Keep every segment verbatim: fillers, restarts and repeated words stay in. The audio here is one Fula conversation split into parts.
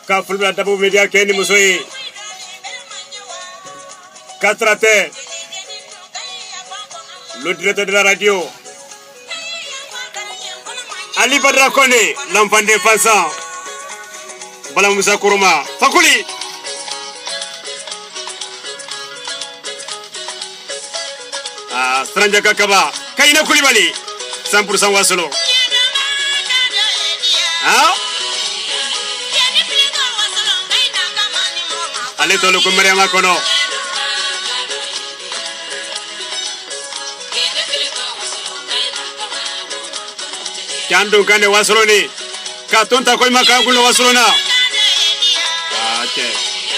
ka fulbila Dabou Media Kenny Musoyi Katrate le directeur de la radio Ali Badra Kone l'enfant des Fansan Bala Moussa Kourouma Fakuli ah Stranja Kakaba Kaina Koulibaly cent pour cent Wasolo ah allez tolo ko Mariama Kono Kando kane Wasolo ni ka tonta koy maka gulo Wasolo na okay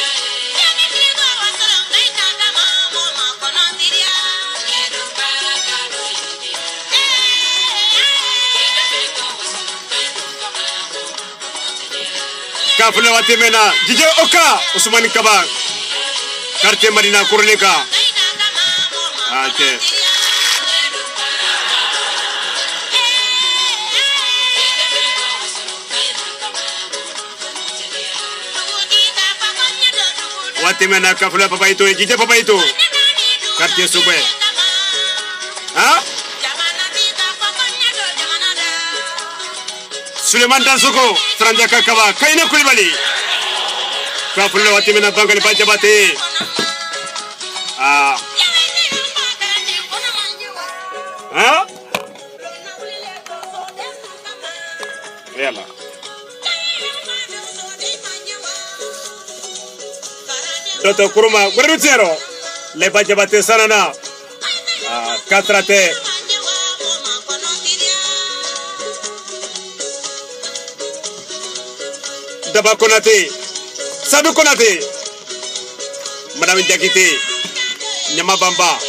Kafuna watemena Dj Oka Ousmane Kaba quartier Marina Kourleka okay watemena Kafuna papa itu Dj papa itu quartier Soube ah Suleiman Dansoko Stranja Kakaba Kaina Koulibaly Kafuna watemena Bangali Bajabate ah ah yalla Doto Kuruma Gurutero le Bajabate Sanana ah Katrate Daba Konate Sadou Konate Madame Diakité Nyama Bamba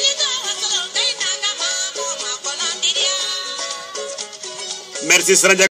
merci Stranja